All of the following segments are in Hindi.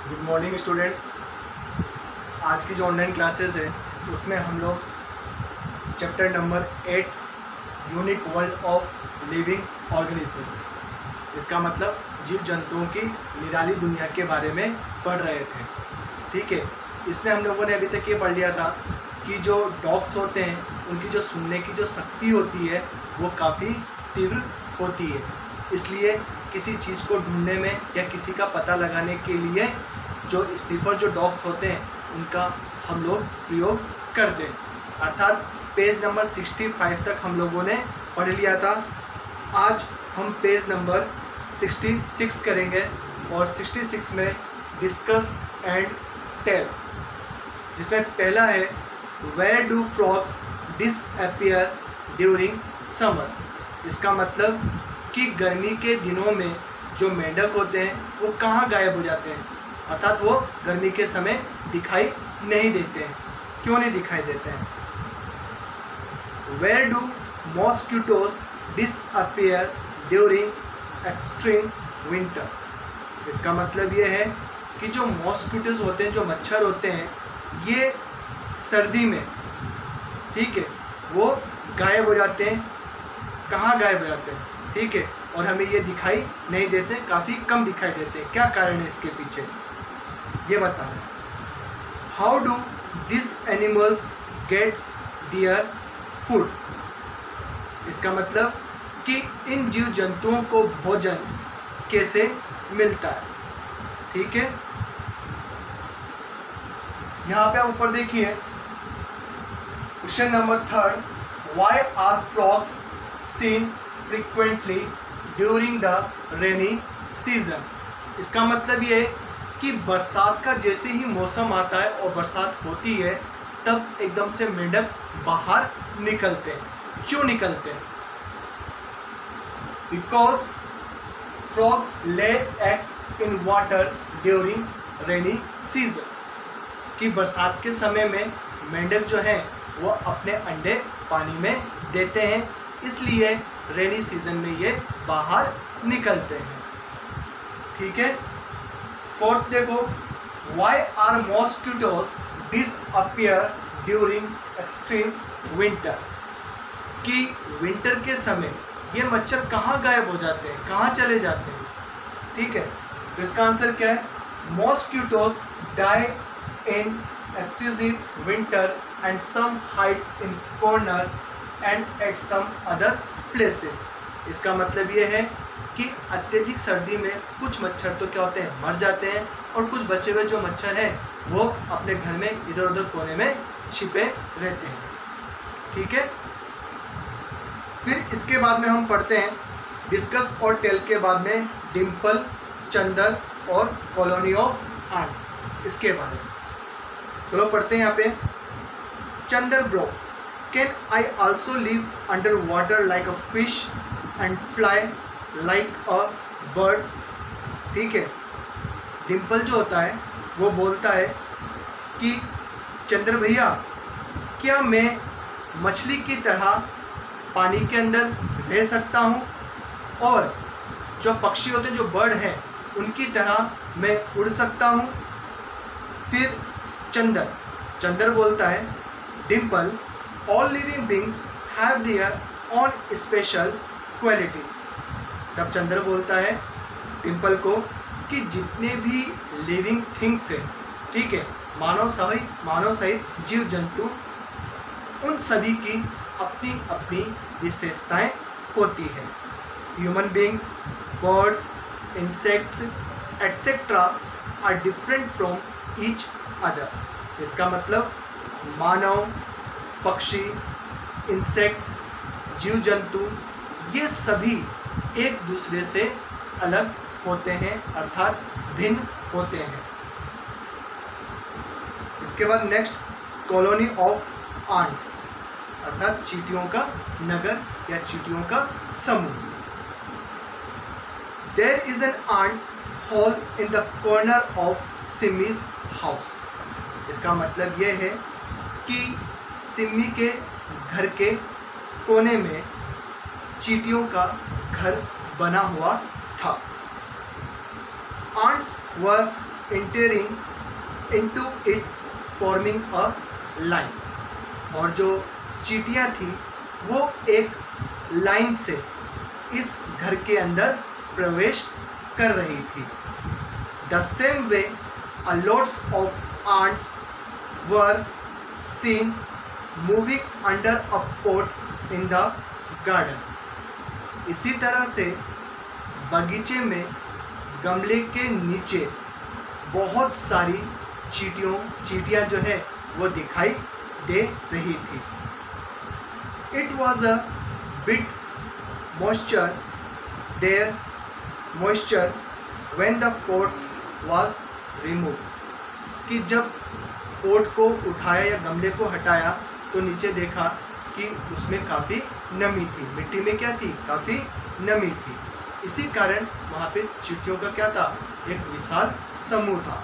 Good morning students. आज की जो ऑनलाइन क्लासेस है उसमें हम लोग chapter number 8 unique world of living organism, इसका मतलब जीव जंतुओं की निराली दुनिया के बारे में पढ़ रहे थे। ठीक है, इसमें हम लोगों ने अभी तक ये पढ़ लिया था कि जो डॉग्स होते हैं उनकी जो सुनने की जो शक्ति होती है वो काफ़ी तीव्र होती है, इसलिए किसी चीज़ को ढूंढने में या किसी का पता लगाने के लिए जो स्नीफर जो डॉग्स होते हैं उनका हम लोग प्रयोग करते हैं। अर्थात पेज नंबर 65 तक हम लोगों ने पढ़ लिया था। आज हम पेज नंबर 66 करेंगे और 66 में डिस्कस एंड टेल, जिसमें पहला है where do frogs disappear during summer. इसका मतलब कि गर्मी के दिनों में जो मेंढक होते हैं वो कहाँ गायब हो जाते हैं, अर्थात वो गर्मी के समय दिखाई नहीं देते हैं। क्यों नहीं दिखाई देते हैं? Where do mosquitoes disappear during extreme winter. इसका मतलब ये है कि जो मॉस्किटोज होते हैं, जो मच्छर होते हैं, ये सर्दी में, ठीक है, वो गायब हो जाते हैं। कहाँ गायब हो जाते हैं? ठीक है, और हमें ये दिखाई नहीं देते, काफ़ी कम दिखाई देते हैं। क्या कारण है इसके पीछे, ये बताना। How do this animals get their food. इसका मतलब कि इन जीव जंतुओं को भोजन कैसे मिलता है। ठीक है, यहाँ पे ऊपर देखिए question number 3, why are frogs seen frequently during the rainy season. इसका मतलब ये है कि बरसात का जैसे ही मौसम आता है और बरसात होती है तब एकदम से मेंढक बाहर निकलते हैं। क्यों निकलते हैं? Because frog lay eggs in water during rainy season. कि बरसात के समय में मेंढक जो है वो अपने अंडे पानी में देते हैं, इसलिए रेनी सीजन में ये बाहर निकलते हैं। ठीक है, फोर्थ देखो, why are mosquitoes disappear during extreme winter. कि विंटर के समय ये मच्छर कहाँ गायब हो जाते हैं, कहाँ चले जाते हैं। ठीक है, तो इसका आंसर क्या है? Mosquitoes die in excessive winter and some hide in corner and at some other places. इसका मतलब ये है कि अत्यधिक सर्दी में कुछ मच्छर तो क्या होते हैं, मर जाते हैं, और कुछ बचे हुए जो मच्छर हैं वो अपने घर में इधर उधर कोने में छिपे रहते हैं। ठीक है, फिर इसके बाद में हम पढ़ते हैं डिस्कस और टेल के बाद में डिम्पल, चंदर और कॉलोनी ऑफ आंट्स, इसके बारे में। चलो पढ़ते हैं यहाँ पे। Chandar bro, can I also live under water like a fish and fly like a bird. ठीक है, डिम्पल जो होता है वो बोलता है कि चंद्र भैया, क्या मैं मछली की तरह पानी के अंदर रह सकता हूँ, और जो पक्षी होते हैं, जो बर्ड हैं, उनकी तरह मैं उड़ सकता हूँ। फिर चंदर बोलता है Dimple, all living beings have their own special qualities. तब चंद्र बोलता है डिम्पल को कि जितने भी लिविंग थिंग्स हैं, ठीक है, मानव सहित जीव जंतु, उन सभी की अपनी अपनी विशेषताएं होती है। Human beings, birds, insects etcetera are different from each other. इसका मतलब मानव, पक्षी, इंसेक्ट्स, जीव जंतु, ये सभी एक दूसरे से अलग होते हैं, अर्थात भिन्न होते हैं। इसके बाद नेक्स्ट, कॉलोनी ऑफ आंट्स, अर्थात चींटियों का नगर या चींटियों का समूह। There is an ant hole in the corner of Simi's house. इसका मतलब यह है कि सिमी के घर के कोने में चींटियों का घर बना हुआ था। Ants were entering into it forming a line। और जो चींटियां थी वो एक लाइन से इस घर के अंदर प्रवेश कर रही थी। The same way a lots of ants were seen moving under a pot in the garden। इसी तरह से बगीचे में गमले के नीचे बहुत सारी चींटियां जो है वो दिखाई दे रही थी। It was a bit moisture when the pot was removed। कि जब पोट को उठाया या गमले को हटाया तो नीचे देखा कि उसमें काफ़ी नमी थी, मिट्टी में क्या थी, काफ़ी नमी थी। इसी कारण वहाँ पे चींटियों का क्या था, एक विशाल समूह था।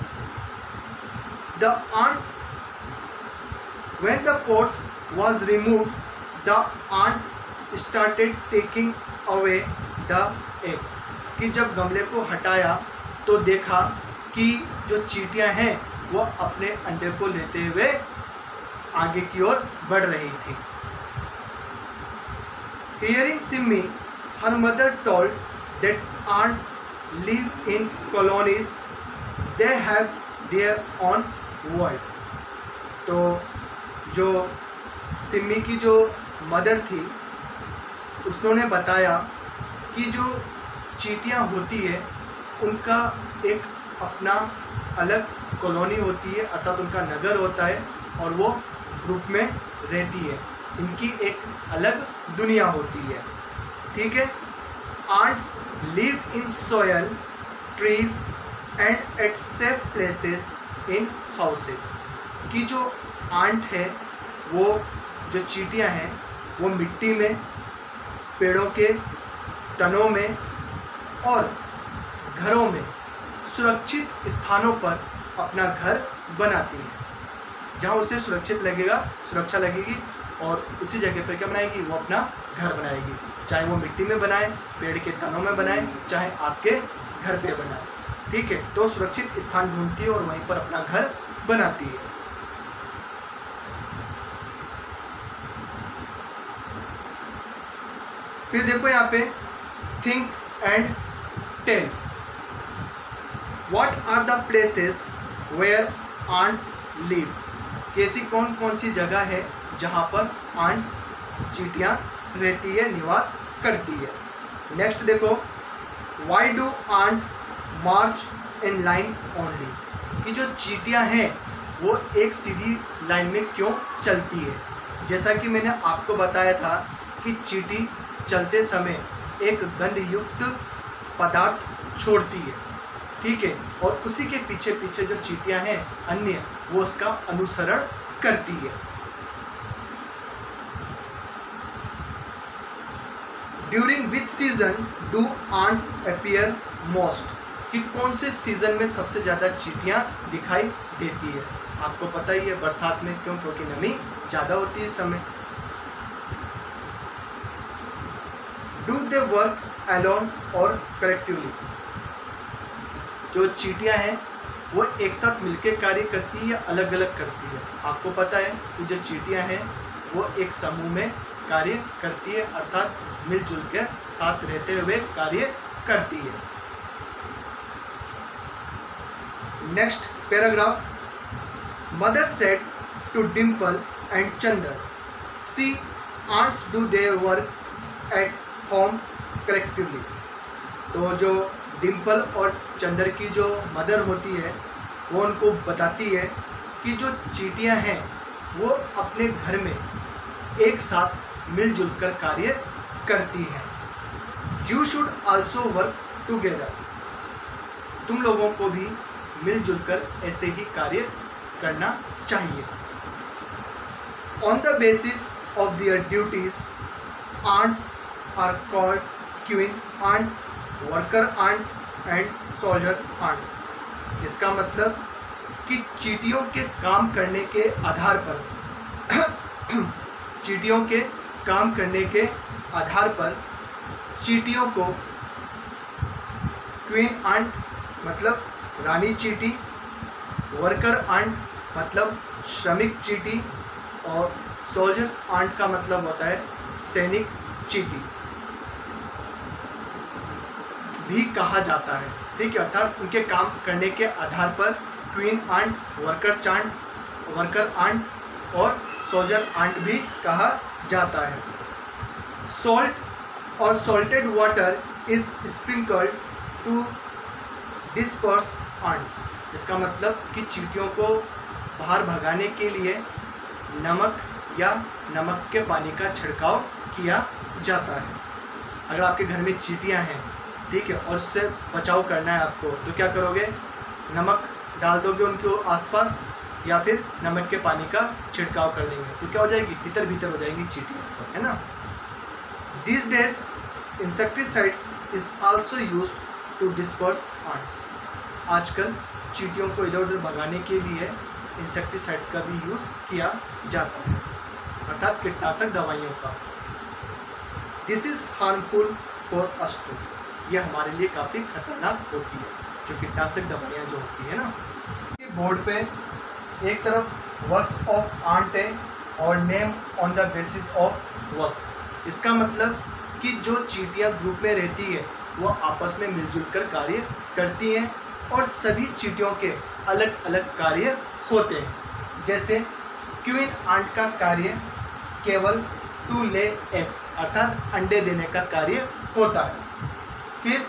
The ants, when the pots was removed, the ants started taking away the eggs। कि जब गमले को हटाया तो देखा कि जो चींटियां हैं वो अपने अंडे को लेते हुए आगे की ओर बढ़ रही थी। Hearing Simmi, her mother told that ants live in colonies, they have their own world। तो जो सिम्मी की जो मदर थी उन्होंने बताया कि जो चींटियां होती है उनका एक अपना अलग कॉलोनी होती है, अर्थात उनका नगर होता है और वो ग्रुप में रहती है, इनकी एक अलग दुनिया होती है। ठीक है। Ants live in soil, trees and at safe places in houses. कि जो आंट है वो जो चींटियां हैं वो मिट्टी में, पेड़ों के तनों में और घरों में सुरक्षित स्थानों पर अपना घर बनाती है, जहाँ उसे सुरक्षित लगेगा, सुरक्षा लगेगी और उसी जगह पर क्या बनाएगी, वो अपना घर बनाएगी। चाहे वो मिट्टी में बनाए, पेड़ के तनों में बनाए, चाहे आपके घर पे बनाए। ठीक है। तो सुरक्षित स्थान ढूंढती है और वहीं पर अपना घर बनाती है। फिर देखो यहाँ पे think and tell. What are the places where ants live. कैसी कौन कौन सी जगह है जहाँ पर आंट्स, चींटियाँ रहती है, निवास करती है। नेक्स्ट देखो, why do ants march in line only. कि जो चींटियाँ हैं वो एक सीधी लाइन में क्यों चलती है। जैसा कि मैंने आपको बताया था कि चींटी चलते समय एक गंधयुक्त पदार्थ छोड़ती है। ठीक है। और उसी के पीछे पीछे जो चींटियां हैं अन्य, वो उसका अनुसरण करती है। During which season do ants appear most. कि कौन से सीजन में सबसे ज़्यादा चींटियां दिखाई देती है। आपको पता ही है बरसात में, क्यों, क्योंकि नमी ज़्यादा होती है इस समय। डू दे वर्क अलोन और कलेक्टिवली। जो चींटियां हैं वो एक साथ मिलकर कार्य करती है या अलग अलग करती है। आपको पता है कि जो चींटियां हैं वो एक समूह में कार्य करती है, अर्थात मिलजुल कर साथ रहते हुए कार्य करती है। Next paragraph, mother said to Dimple and Chandar, see ants do their work at home collectively. तो जो डिम्पल और चंदर की जो मदर होती है वो उनको बताती है कि जो चींटियां हैं वो अपने घर में एक साथ मिलजुल कर कार्य करती हैं। You should also work together. तुम लोगों को भी मिलजुल कर ऐसे ही कार्य करना चाहिए। On the basis of their duties ants are called queen ant, worker ant and soldier ants. इसका मतलब कि चींटियों के काम करने के आधार पर चींटियों के काम करने के आधार पर चींटियों को क्वीन आंट मतलब रानी चींटी, वर्कर आंट मतलब श्रमिक चींटी, और सोल्जर्स आंट का मतलब होता है सैनिक चींटी भी कहा जाता है। ठीक है, अर्थात उनके काम करने के आधार पर क्वीन आंट, वर्कर आंट और सोल्जर आंट भी कहा जाता है। सॉल्ट और salted water is sprinkled to disperse ants. इसका मतलब कि चींटियों को बाहर भगाने के लिए नमक या नमक के पानी का छिड़काव किया जाता है। अगर आपके घर में चींटियां हैं, ठीक है, और उससे बचाव करना है आपको, तो क्या करोगे? नमक डाल दोगे उनके आसपास या फिर नमक के पानी का छिड़काव कर लेंगे, तो क्या हो जाएगी? तितर भीतर हो जाएंगी चींटियां सब, है ना। These days insecticides is also used to disperse ants। आजकल चींटियों को इधर उधर भगाने के लिए इंसेक्टिसाइड्स का भी यूज़ किया जाता है, अर्थात कीटनाशक दवाइयों का। This is harmful for us too. यह हमारे लिए काफ़ी खतरनाक होती है, जो कीटनाशक दवाइयाँ जो होती है ना। बोर्ड पे एक तरफ वर्क्स ऑफ आंट है और name on the basis of works. इसका मतलब कि जो चींटियाँ ग्रुप में रहती है वो आपस में मिलजुल कर कार्य करती हैं और सभी चींटियों के अलग अलग कार्य होते हैं। जैसे क्वीन आंट का कार्य केवल टू ले एग्स अर्थात अंडे देने का कार्य होता है। फिर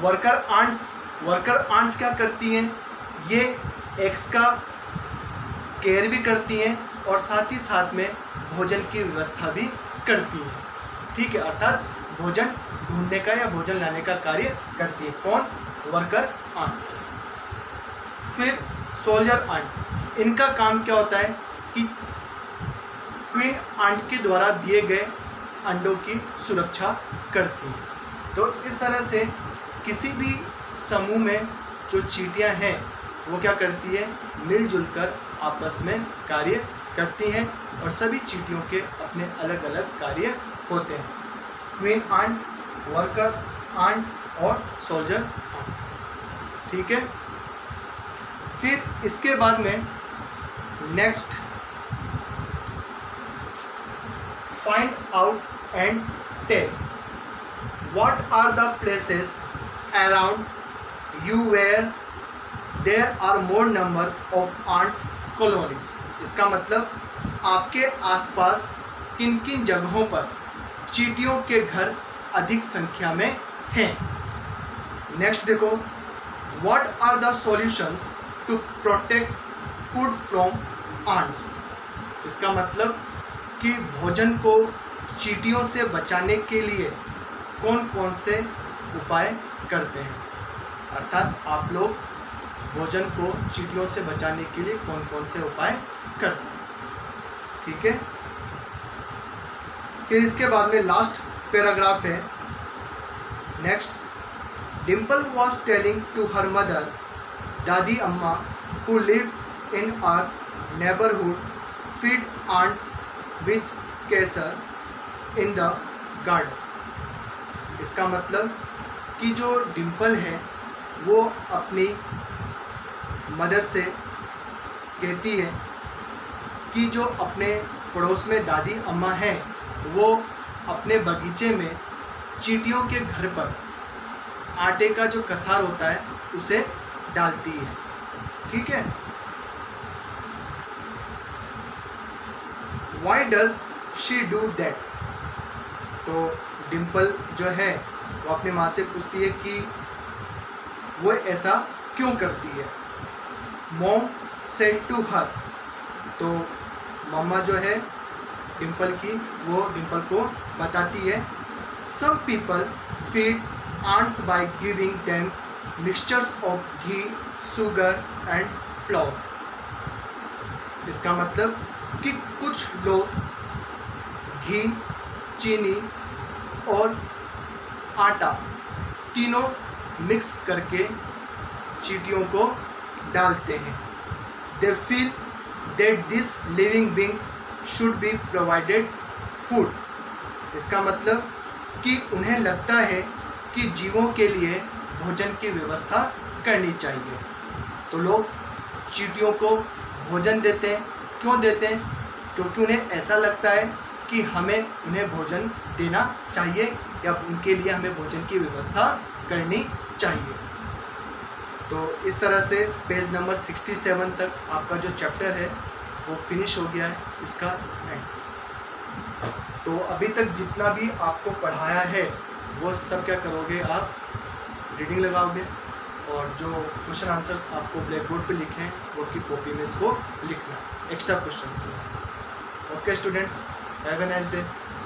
वर्कर आंट्स क्या करती हैं? ये एग्स का केयर भी करती हैं और साथ ही साथ में भोजन की व्यवस्था भी करती हैं। ठीक है, अर्थात भोजन ढूंढने का या भोजन लाने का कार्य करती है। कौन? Worker ant. फिर सोल्जर आंट, इनका काम क्या होता है कि क्वीन आंट के द्वारा दिए गए अंडों की सुरक्षा करती है। तो इस तरह से किसी भी समूह में जो चींटियां हैं वो क्या करती है? मिलजुल कर आपस में कार्य करती हैं और सभी चींटियों के अपने अलग अलग कार्य होते हैं। क्वीन आंट, वर्कर आंट और सोल्जर आंट। ठीक है, फिर इसके बाद में next find out and tell what are the places around you where there are more number of ants colonies. इसका मतलब आपके आसपास किन किन जगहों पर चींटियों के घर अधिक संख्या में हैं। नेक्स्ट देखो, what are the solutions to protect food from ants. इसका मतलब कि भोजन को चींटियों से बचाने के लिए कौन कौन से उपाय करते हैं, अर्थात आप लोग भोजन को चींटियों से बचाने के लिए कौन कौन से उपाय करते हैं। ठीक है, फिर इसके बाद में लास्ट पैराग्राफ है। Next, Dimple was telling to her mother, दादी अम्मा who lives in our neighborhood feed ants with Kesar in the garden। इसका मतलब कि जो डिम्पल है वो अपनी मदर से कहती है कि जो अपने पड़ोस में दादी अम्मा हैं वो अपने बगीचे में चींटियों के घर पर आटे का जो कसार होता है उसे डालती है। ठीक है, Why does she do that? तो डिम्पल जो है वो अपनी माँ से पूछती है कि वो ऐसा क्यों करती है। Mom said to her, तो मम्मा जो है डिम्पल की वो डिम्पल को बताती है, Some people feed ants by giving them mixtures of ghee, sugar and flour। इसका मतलब कि कुछ लोग घी, चीनी और आटा तीनों मिक्स करके चींटियों को डालते हैं। They feel that these living beings should be provided food। इसका मतलब कि उन्हें लगता है कि जीवों के लिए भोजन की व्यवस्था करनी चाहिए। तो लोग चींटियों को भोजन देते हैं। क्यों देते हैं? क्योंकि उन्हें ऐसा लगता है कि हमें उन्हें भोजन देना चाहिए या उनके लिए हमें भोजन की व्यवस्था करनी चाहिए। तो इस तरह से पेज नंबर 67 तक आपका जो चैप्टर है वो फिनिश हो गया है, इसका एंड। तो अभी तक जितना भी आपको पढ़ाया है वो सब क्या करोगे आप, रीडिंग लगाओगे और जो क्वेश्चन आंसर्स आपको ब्लैक बोर्ड पे लिखे हैं वो की कॉपी में इसको लिखना, extra question. Okay students, have a nice day.